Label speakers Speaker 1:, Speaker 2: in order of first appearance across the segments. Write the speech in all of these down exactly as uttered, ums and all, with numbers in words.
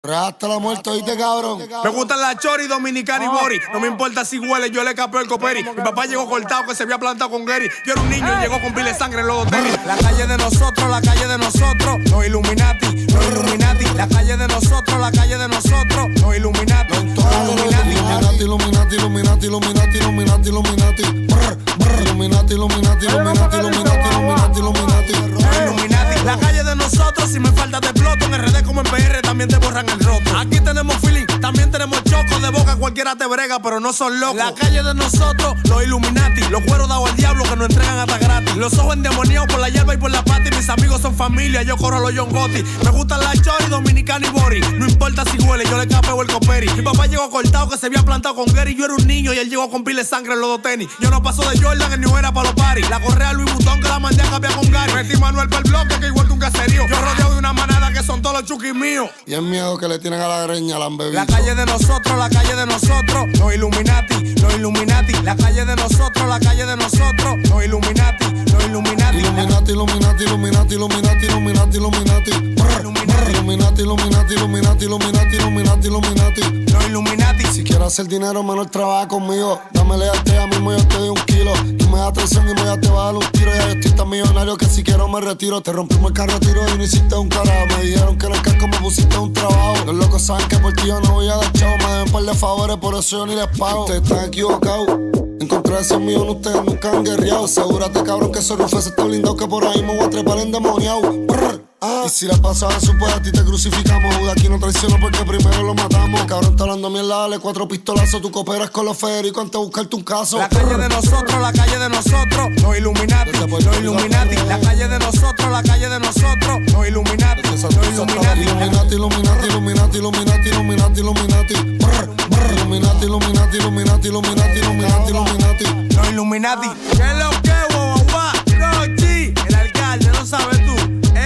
Speaker 1: Hasta la muerte, oíste, cabrón.
Speaker 2: Me gustan las chori, dominicana y bori. No me importa si huele, yo le capeo el coperi. Mi papá llegó cortado, que se había plantado con Gary. Yo era un niño y llegó con pile de sangre en los dos tenis. La calle de nosotros, la calle de nosotros. Los Illuminati, los Illuminati. La calle de nosotros, la calle de nosotros. Los Illuminati, los Illuminati.
Speaker 1: Illuminati, Illuminati, Illuminati, Illuminati, Illuminati, Illuminati. Brr, brr. Illuminati, Illuminati, Illuminati, Illuminati, Illuminati, Illuminati.
Speaker 2: Los Illuminati. La calle de nosotros, si me falta te exploto. En R D como en P R también te borran el roto. Aquí tenemos feeling, también tenemos choco. De boca cualquiera te brega, pero no son locos. La calle de nosotros, los Illuminati. Los cueros dados al diablo que nos entregan hasta gratis. Los ojos endemoniados por la hierba y por la pata. Y mis amigos son familia, yo corro a los John Gotti. Me gustan las chori, dominicana y bori. No importa si huele, yo le capeo el coperi. Mi papá llegó cortado, que se había plantado con Gary. Yo era un niño y él llegó con pile de sangre en los dos tenis. Yo no paso de Jordan, en New Era para los paris. La correa Louis Vuitton que la mandé a cambiar con Gary. Metí Manuel para el bloque que igual que un caserío. Yo rodeado de una manada que son todos los chuquis míos.
Speaker 1: Y el miedo que le tienen a la greña la han bebido.
Speaker 2: La calle de nosotros, la calle de nosotros. Los Illuminati, los Illuminati. La calle de nosotros, la calle de nosotros. Los Illuminati, los Illuminati.
Speaker 1: Illuminati, Illuminati, Illuminati, Illuminati, Illuminati, Illuminati. Brr, brr. Illuminati, Illuminati, Illuminati, Illuminati, Illuminati, Illuminati.
Speaker 2: Los Illuminati.
Speaker 1: Si quieres hacer dinero, menor trabaja conmigo. Dame lealtad a mismo, yo te doy un kilo. Tú me das traición y me das te vas a dar un tiro. Ya yo estoy tan millonario que si quiero me retiro. Te rompimos el carro, tiro y no hiciste un carajo. Me dijeron que en el casco me pusiste un trabajo. Los locos saben que por ti yo no voy a dar chavo. Me deben un par de favores, por eso yo ni les pago. Ustedes están equivocados. Encontré ese mío, ustedes nunca han guerreado. Asegúrate, cabrón, que ese Rufus está blindado. Que por ahí me voy a trepar endemoniado. Ah. Y si la pasada su pues a ti te crucificamos. Judas aquí no traiciono porque primero lo matamos. Cabrón está hablando mierda, dale cuatro pistolazos. Tú cooperas con los Federico antes de buscarte un caso.
Speaker 2: La calle de nosotros, la calle de nosotros. Los Illuminati, los Illuminati. La calle de nosotros, la calle de nosotros. Los Illuminati, los Illuminati.
Speaker 1: Illuminati, Illuminati, Illuminati, Illuminati, Illuminati, Illuminati. Brr, brr. Illuminati, Illuminati, Illuminati, Illuminati, Illuminati, Illuminati.
Speaker 2: Los Illuminati. ¿Qué es lo que, guau, Rochi? El alcalde, no sabes tú.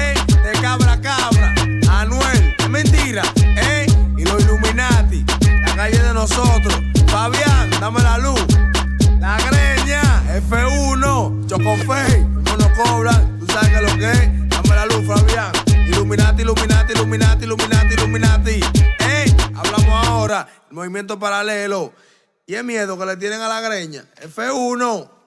Speaker 2: Cabra, cabra, Anuel, es mentira, eh, y los Illuminati, la calle de nosotros, Fabián, dame la luz, la greña, F uno, Chocofey, no nos cobran, tú sabes que lo que es, dame la luz, Fabián, Illuminati, Illuminati, Illuminati, Illuminati, Illuminati, eh, hablamos ahora, el movimiento paralelo, y el miedo que le tienen a la greña, F uno.